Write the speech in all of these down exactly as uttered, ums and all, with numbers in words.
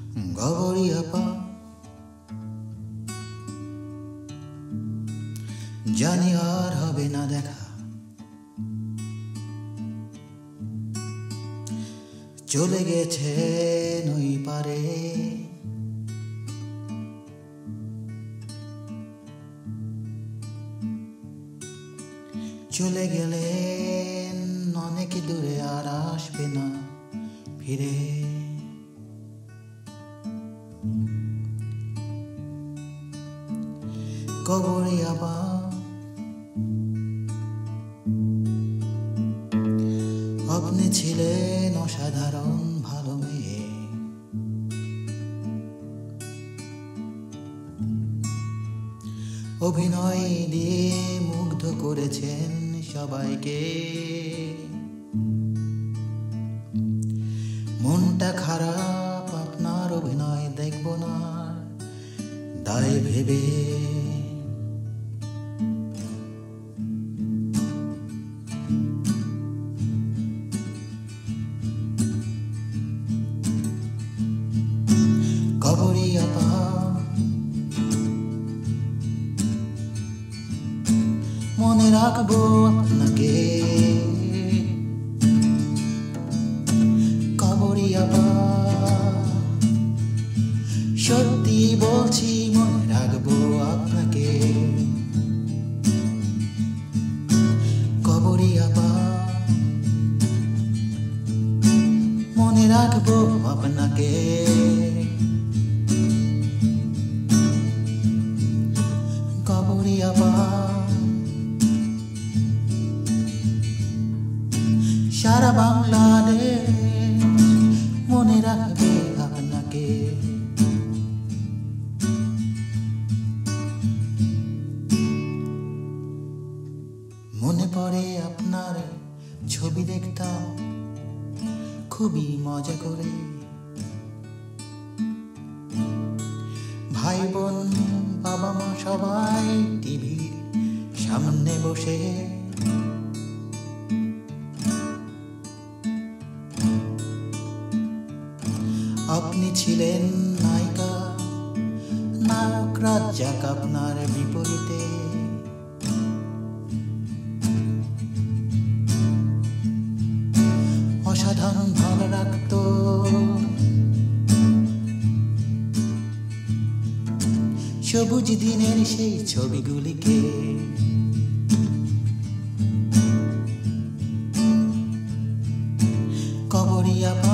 গবরি আপা, জানি আর হবে না দেখা, চলে গেছে নই পারে, চলে গেলেন অনেক দূরে, আর আসবে না ফিরে। কবরি আপা, আপনি ছিলেন অসাধারণ ভালো মেয়ে, অভিনয় দিয়ে মুগ্ধ করেছেন সবাইকে। মনটা খারাপ, আপনার অভিনয় দেখব না তাই ভেবে। কবরি আপা, মনে রাখবো আপনাকে। কবরি আপা, সত্যি বলছি মনে রাখবো আপনাকে। কবরি আপা, মনে রাখবো আপনাকে। কবরি আপা, সারা বাংলাদেশ মনে রাখবে আপনাকে। মনে পড়ে আপনার ছবি দেখতাম খুবই মজা করে, ভাই বোন বাবা মা সবাই টিভির সামনে বসে। আপনি ছিলেন নায়িকা, নায়ক রাজ্জাক আপনার বিপরীতে। অসাধারণ ভালো লাগতো সবুজ দিনের সেই ছবিগুলিকে। কবরি আপা,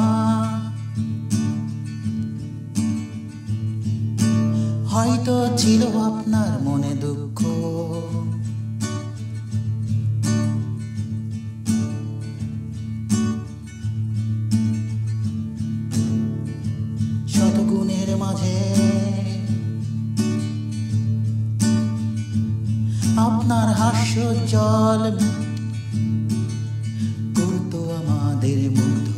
হয়তো ছিল আপনার মনে দুঃখ, শতগুণের মাঝে আপনার হাস্যোজ্জ্বল করতো আমাদের মুগ্ধ।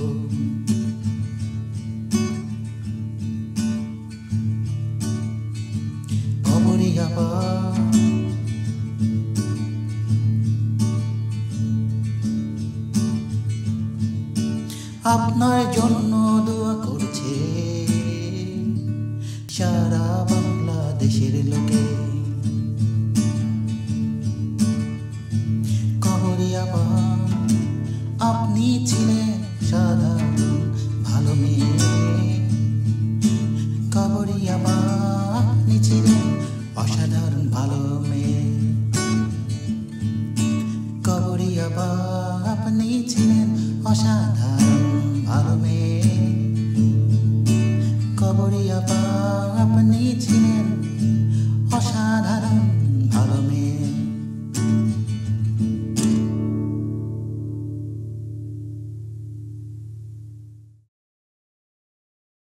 কবরি আপা, আপনার জন্য দোয়া করছে সারা বাংলাদেশের লোকে। কবরি আপা, আপনি ছিলেন সাধারণ ভালো মেয়ে। কবরি আপা, আপনি ছিলেন অসাধারণ ভালো মেয়ে। কবরি আপা, আপনি ছিলেন অসাধারণ ভালো মেয়ে।